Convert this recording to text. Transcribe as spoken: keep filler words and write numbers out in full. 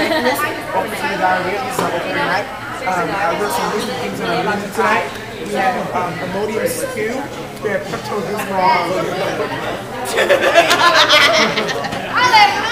Nicholas. Welcome to the diarrhea. This is our opening night. Um, I wrote some recent things on our menu tonight. We have um, Imodium stew. We have Pepto-Bismol.